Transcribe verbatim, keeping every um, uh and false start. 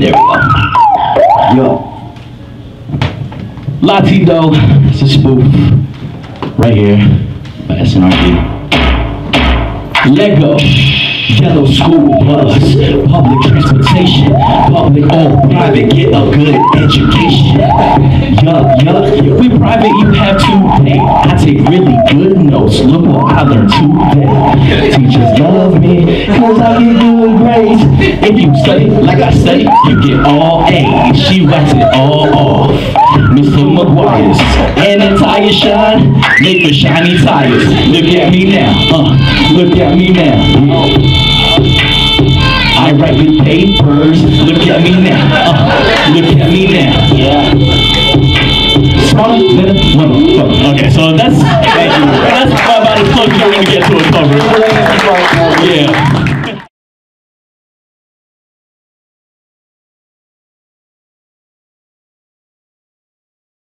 There we go. Yo. Latido, it's a spoof. Right here. By S N R D. Lego. Yellow school bus, public transportation, public or private, get a good education. Yup, yup, we private, you have to pay. I take really good notes, look what I learned today. Teachers love me, cause I get good grades. If you study like I study, you get all A's. She writes it all off. Mister McGuire's, and the tires shine, make for shiny tires. Look at me now, uh, look at me now. I write with papers, look at me now, uh, look at me now, yeah. Smarter than a motherfucker. Okay, so that's, that's about as close as you're gonna get to a cover. Yeah.